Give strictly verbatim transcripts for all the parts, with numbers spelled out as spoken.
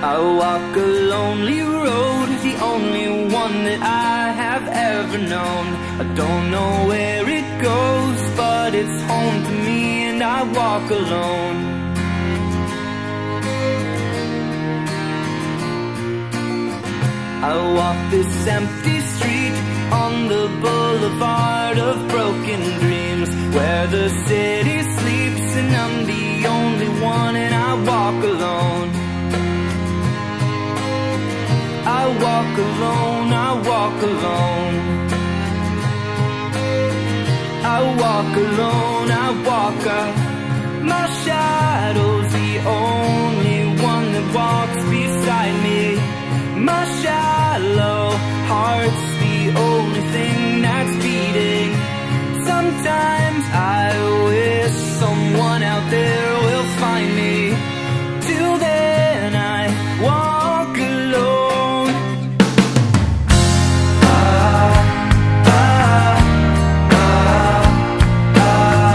I walk a lonely road, the only one that I have ever known. I don't know where it goes, but it's home to me, and I walk alone. I walk this empty street on the boulevard of broken dreams, where the city sleeps and I'm the only one, and I walk alone. I walk alone, I walk alone. I walk alone, I walk up. My shadow's the only one that walks beside me. My shallow heart's the only thing that's beating. Sometimes I wish someone out there will find me. Till then I walk alone. Ah, ah, ah, ah,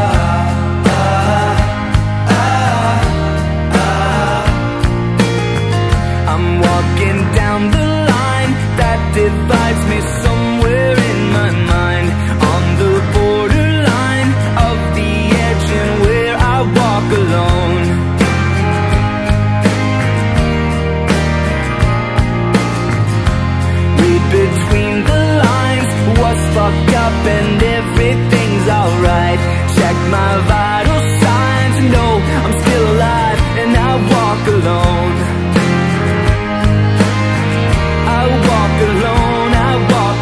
ah, ah. I'm walking down the line that divides me somewhere in my mind, on the borderline of the edge and where I walk alone. Read between the lines what's fucked up and everything's alright. Check my vital signs and know I'm still alive, and I walk alone. I walk alone, I walk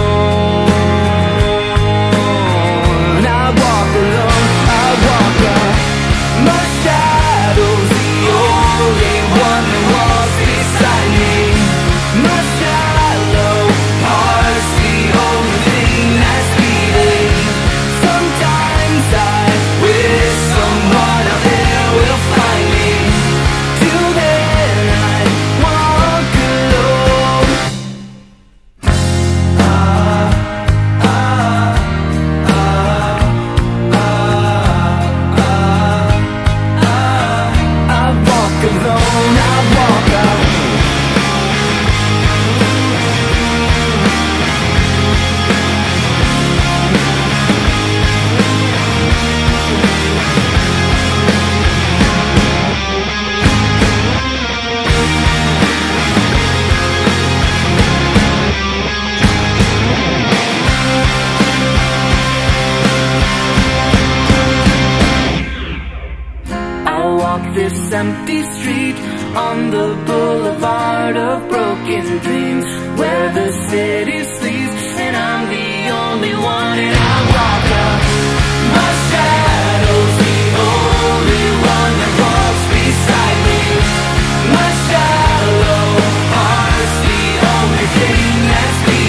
alone. I walk alone, I walk up. My shadow's the only one that walks beside me. My shallow heart's the only thing that's beating. Sometimes I wish someone out there will find me. Till then I walk alone. I walk alone, I walk out. I walk this empty street on the boulevard of broken dreams, where the city sleeps and I'm the only one, and I walk up. My shadow's the only one that walks beside me. My shallow heart's the only thing that's beating.